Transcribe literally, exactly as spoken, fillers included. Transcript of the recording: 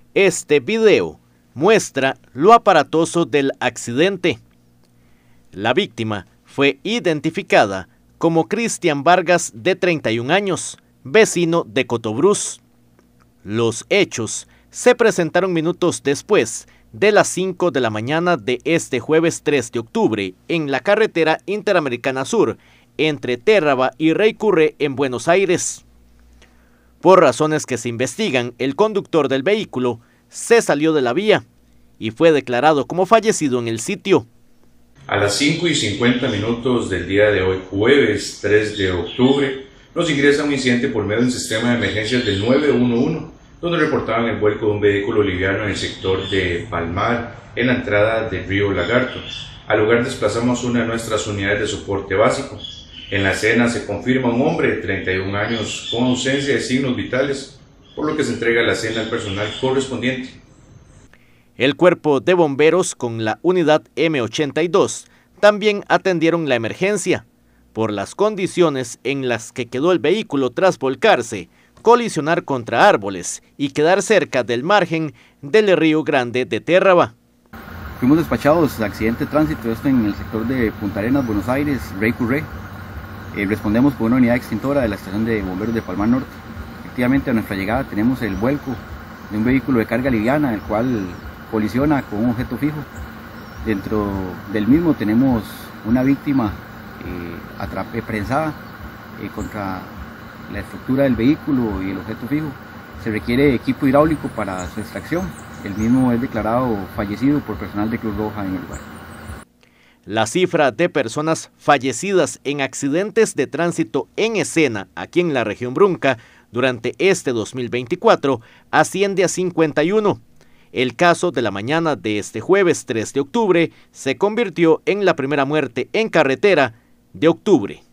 Este video muestra lo aparatoso del accidente. La víctima fue identificada como Cristian Vargas, de treinta y un años, vecino de Cotobruz. Los hechos se presentaron minutos después de las cinco de la mañana de este jueves tres de octubre en la carretera Interamericana Sur, entre Térraba y Rey Curré, en Buenos Aires. Por razones que se investigan, el conductor del vehículo se salió de la vía y fue declarado como fallecido en el sitio. A las cinco y cincuenta minutos del día de hoy, jueves tres de octubre, nos ingresa un incidente por medio de un sistema de emergencias del nueve uno uno, donde reportaban el vuelco de un vehículo liviano en el sector de Palmar, en la entrada del río Lagarto. Al lugar desplazamos una de nuestras unidades de soporte básico. En la escena se confirma un hombre de treinta y un años con ausencia de signos vitales, por lo que se entrega la escena al personal correspondiente. El cuerpo de bomberos con la unidad eme ochenta y dos también atendieron la emergencia por las condiciones en las que quedó el vehículo tras volcarse, colisionar contra árboles y quedar cerca del margen del Río Grande de Térraba. Fuimos despachados, accidente de tránsito, esto en el sector de Punta Arenas, Buenos Aires, Rey Curré. Eh, respondemos por una unidad extintora de la estación de bomberos de Palmar Norte. Efectivamente, a nuestra llegada tenemos el vuelco de un vehículo de carga liviana, el cual colisiona con un objeto fijo. Dentro del mismo tenemos una víctima eh, atrape, prensada eh, contra la estructura del vehículo y el objeto fijo. Se requiere equipo hidráulico para su extracción. El mismo es declarado fallecido por personal de Cruz Roja en el lugar. La cifra de personas fallecidas en accidentes de tránsito en escena aquí en la región Brunca durante este dos mil veinticuatro asciende a cincuenta y uno. El caso de la mañana de este jueves tres de octubre se convirtió en la primera muerte en carretera de octubre.